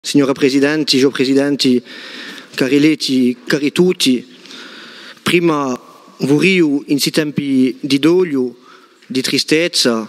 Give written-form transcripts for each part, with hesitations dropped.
Signora Presidente, Gio Presidenti, cari letti, cari tutti, prima vorrei in questi tempi di dolio, di tristezza,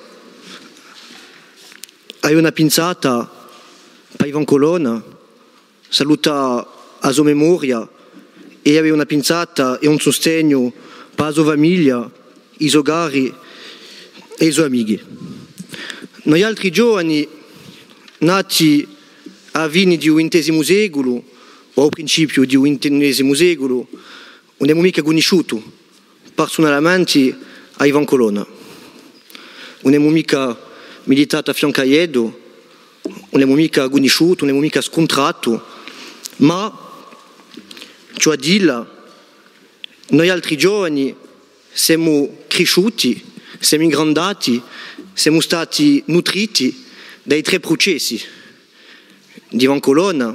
hai una pinzata per Ivan Colonna, saluta a sua memoria e aveva una pinzata e un sostegno per la sua famiglia, i suoi cari e i suoi amici. Noi altri giovani, nati a fine di XX secolo o al principio di XX secolo, non abbiamo mica conosciuto personalmente a Ivan Colonna. Non abbiamo mica militato a fianco a Edo, non abbiamo mica conosciuto, non abbiamo mica scontrato, ma, cioè dire, noi altri giovani siamo cresciuti, siamo ingrandati, siamo stati nutriti dai tre processi di Ivan Colonna,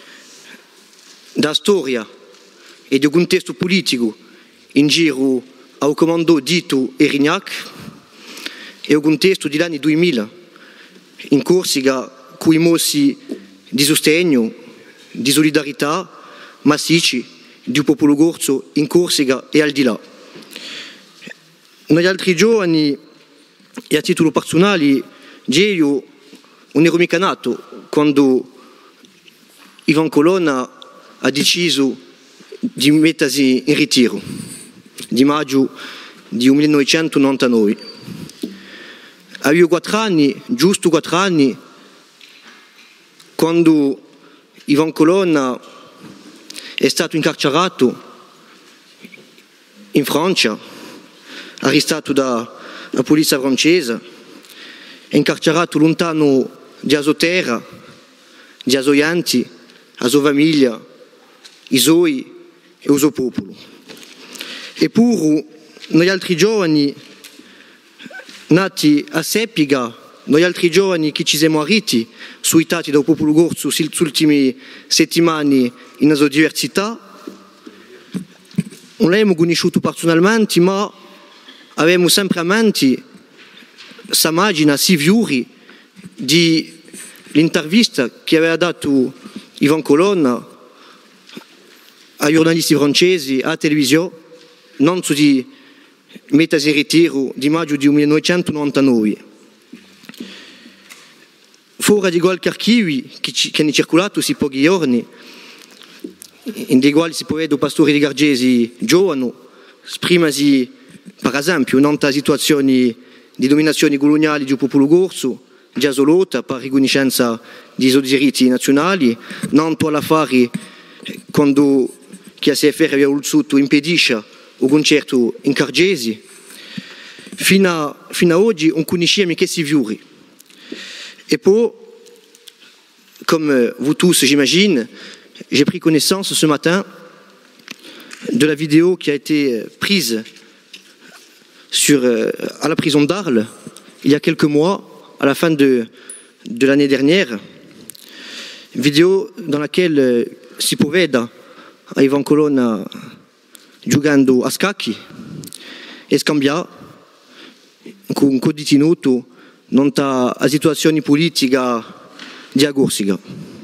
da storia e di un contesto politico in giro al comando Dito e Rignac e un contesto degli anni 2000 in Corsica con i mossi di sostegno, di solidarietà massicci del popolo corso in Corsica e al di là. Noi altri giovani e a titolo personale, io non ero mica nato quando Ivan Colonna ha deciso di mettersi in ritiro, di maggio di 1999. Avevo 4 anni, giusto 4 anni, quando Ivan Colonna è stato incarcerato in Francia, arrestato dalla polizia francese, incarcerato lontano da sua terra, da suoi anti, la sua famiglia, i suoi e il suo popolo. Eppure, noi altri giovani, nati a Seppiga, noi altri giovani che ci siamo arrivati, suitati dal popolo corso nelle ultime settimane in sua diversità, non l'abbiamo conosciuto personalmente, ma avevamo sempre a mente questa immagine, si viuri di l'intervista che aveva dato Ivan Colonna ai giornalisti francesi alla televisione, non su di mettersi in ritiro di maggio di 1999. Fuori di qualche archivio che è circolato si pochi giorni, in dei quali si può vedere pastori di Gargesi giovani, esprimasi per esempio in tante situazioni di dominazione coloniale del popolo corso, già lotta per riconoscenza dei suoi diritti nazionali, non per l'affare quando che a CFR aveva voluto impedisce il concerto in Gargesi. Fino a oggi non conosciamo che si viuri. Et puis, comme vous tous, j'imagine, j'ai pris connaissance ce matin de la vidéo qui a été prise à la prison d'Arles il y a quelques mois, à la fin de l'année dernière. Vidéo dans laquelle si pouvait a Ivan Colonna giocando a scacchi e scambia con un co-detenuto non a situazioni politiche di Corsica.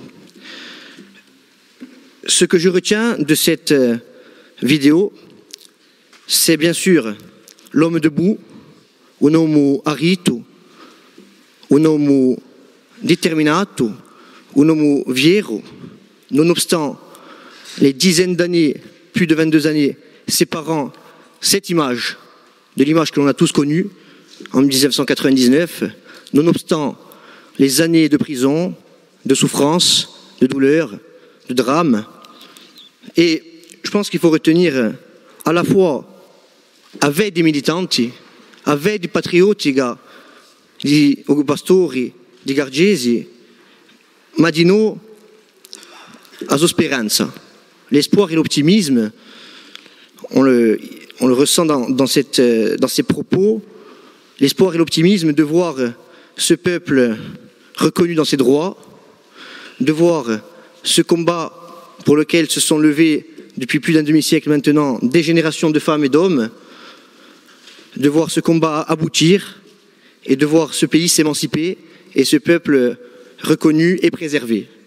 Ce que je retiens de cette vidéo, c'est bien sûr l'homme debout, un uomo arito, un uomo determinato, un uomo viejo, nonobstant les dizaines d'années, plus de 22 années, séparant cette image de l'image que l'on a tous connue en 1999, nonobstant les années de prison, de souffrance, de douleur, de drame. Et je pense qu'il faut retenir à la fois avec des militanti, avec des patriotti, di pastori, di Gargesi, ma di noi a sua speranza. L'espoir et l'optimisme, on le ressent dans ces propos, l'espoir et l'optimisme de voir ce peuple reconnu dans ses droits, de voir ce combat pour lequel se sont levés depuis plus d'un demi-siècle maintenant des générations de femmes et d'hommes, de voir ce combat aboutir et de voir ce pays s'émanciper et ce peuple reconnu et préservé.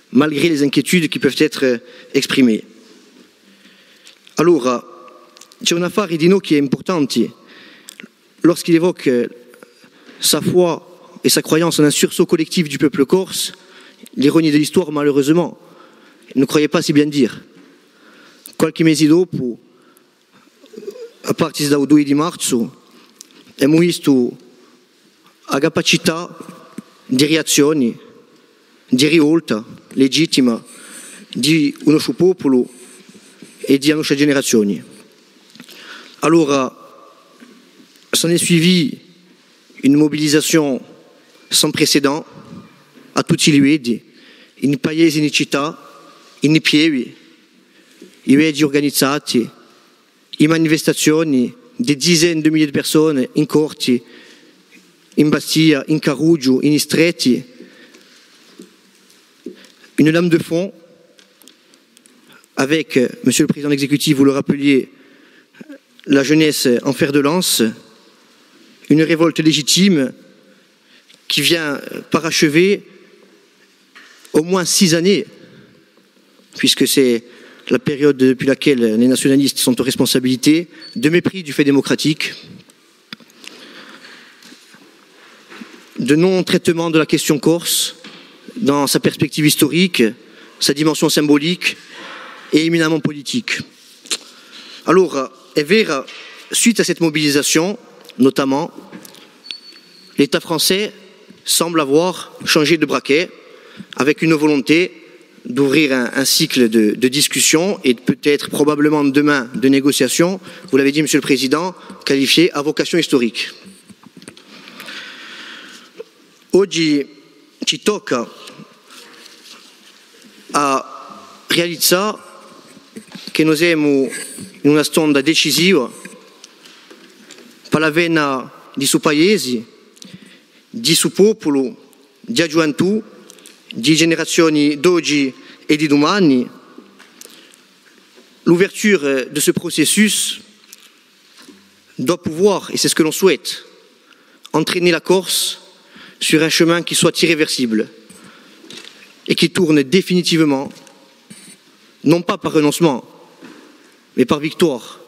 malgré les inquiétudes qui peuvent être exprimées. Alors, c'è un affare di noi qui est importante lorsqu'il évoque sa foi et sa croyance en un sursaut collectif du peuple corse. L'ironie de l'histoire, malheureusement, ne croyait pas si bien dire. Qualche mese dopo, a partire dal 2 di marzo, abbiamo visto la capacità di reazione, di rivolta legittima di un nostro popolo e di nostre generazioni. Allora, s'en est suivi une mobilisation sans précédent a tutti i livelli, in paesi, in città, in piedi, i mezzi organizzati, i manifestazioni di dizaine de milliers de personnes in corti, in Bastia, in Carugio, in Istretti. Une lame de fond avec, Monsieur le Président exécutif, vous le rappeliez, la jeunesse en fer de lance, une révolte légitime qui vient parachever au moins 6 années, puisque c'est la période depuis laquelle les nationalistes sont aux responsabilités, de mépris du fait démocratique, de non-traitement de la question corse dans sa perspective historique, sa dimension symbolique et éminemment politique. Alors, est vrai, suite à cette mobilisation, notamment, l'État français semble avoir changé de braquet avec une volonté d'ouvrir un cycle de discussion et peut-être probablement demain de négociation, vous l'avez dit Monsieur le Président, qualifié à vocation historique. Oggi ci tocca a realizzare che noi siamo in una stonda decisiva per la vena di suo paese, di suo popolo, di gioventù, di generazioni d'oggi et di domani. L'ouverture de ce processus doit pouvoir, et c'est ce que l'on souhaite, entraîner la Corse sur un chemin qui soit irréversible et qui tourne définitivement, non pas par renoncement, mais par victoire.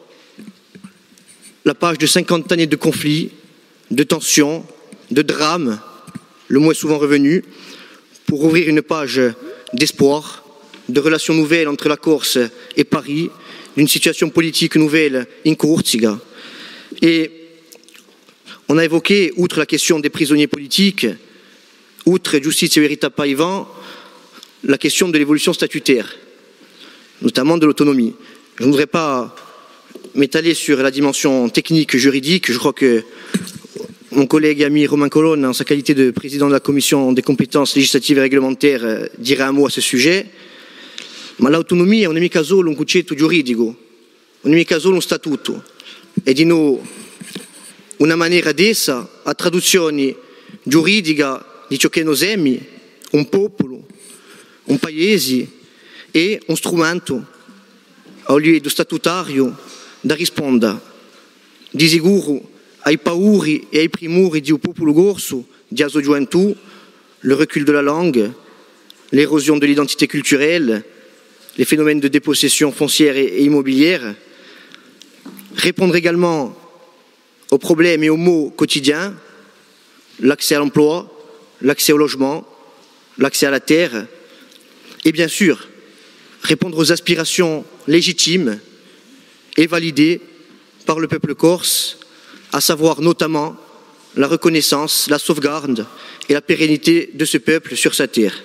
La page de 50 années de conflits, de tensions, de drames, le mot est souvent revenu, pour ouvrir une page d'espoir, de relations nouvelles entre la Corse et Paris, d'une situation politique nouvelle in Corsica. Et on a évoqué, outre la question des prisonniers politiques, outre Giustizia e Verità Paivan, la question de l'évolution statutaire, notamment de l'autonomie. Je ne voudrais pas m'étaler sur la dimension technique, juridique. Je crois que mon collègue et ami Romain Colonne, en sa qualité de président de la Commission des compétences législatives et réglementaires, dira un mot à ce sujet. Ma l'autonomia non è mica solo un concetto giuridico, non è mica solo un statuto, è di noi una maniera d'essa a traduzione giuridica di ciò che noi siamo, un popolo, un paese e un strumento a livello statutario da rispondere di sicuro ai pauri e ai primori di un popolo corso, di sua gioventù, le recul de la langue, l'érosion de l'identité culturelle, les phénomènes de dépossession foncière et immobilière, répondre également aux problèmes et aux maux quotidiens, l'accès à l'emploi, l'accès au logement, l'accès à la terre, et bien sûr, répondre aux aspirations légitimes et validées par le peuple corse, à savoir notamment la reconnaissance, la sauvegarde et la pérennité de ce peuple sur sa terre.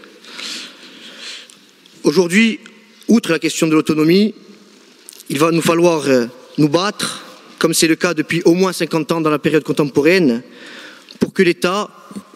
Aujourd'hui, outre la question de l'autonomie, il va nous falloir nous battre, comme c'est le cas depuis au moins 50 ans dans la période contemporaine, pour que l'État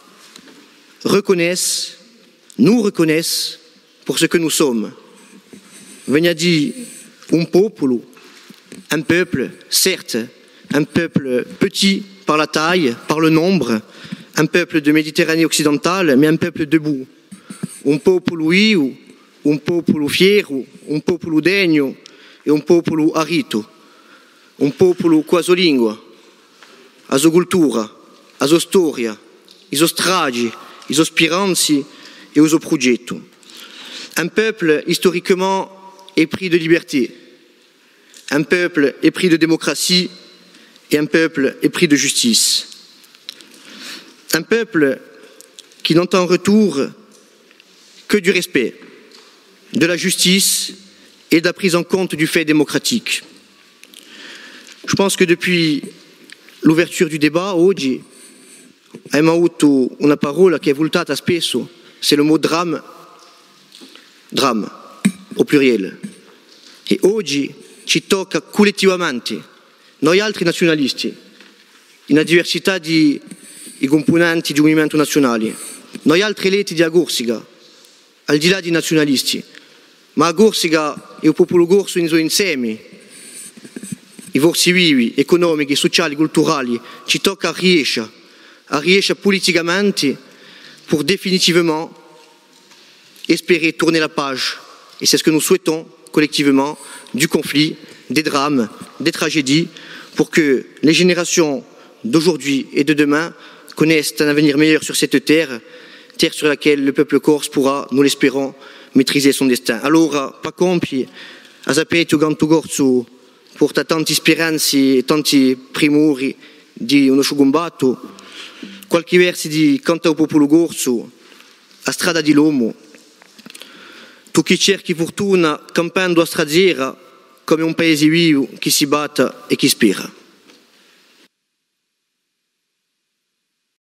nous reconnaisse pour ce que nous sommes. Venia di un popolo, un peuple, certes, un peuple petit par la taille, par le nombre, un peuple de Méditerranée occidentale, mais un peuple debout. Un popolo io, un popolo fiero, un popolo degno e un popolo arito. Un popolo con la sua lingua, la sua cultura, la sua storia, i suoi stragi, i suoi speranze e il suo progetto. Un peuple historiquement épris de liberté, un peuple épris de démocratie et un peuple épris de justice. Un peuple qui n'entend en retour que du respect, de la justice et de la prise en compte du fait démocratique. Je pense que depuis l'ouverture du débat, oggi abbiamo avuto una parola che è voltata spesso, c'est le mot drame, drame au pluriel. E oggi ci tocca collettivamente, noi altri nazionalisti, in una diversità di componenti di movimento nazionale, noi altri eletti di Corsica, al di là dei nazionalisti, ma a Corsica e il popolo corso insieme, i forze vivi, economiche, sociali, culturali, ci tocca riesce politicamente pour définitivement espérer tourner la page. Et c'est ce que nous souhaitons collectivement du conflit, des drames, des tragédies, pour que les générations d'aujourd'hui et de demain connaissent un avenir meilleur sur cette terre, terre sur laquelle le peuple corse pourra, nous l'espérons, maîtriser son destin. Allora, pa compi, a sapete quanto corso porta tanti speranze e tanti primori di uno sciugumbato, qualche versi di Canta o popolo corso, a strada di l'uomo, tu chi cerchi fortuna campando a stradiera come un paese vivo che si batta e che spera.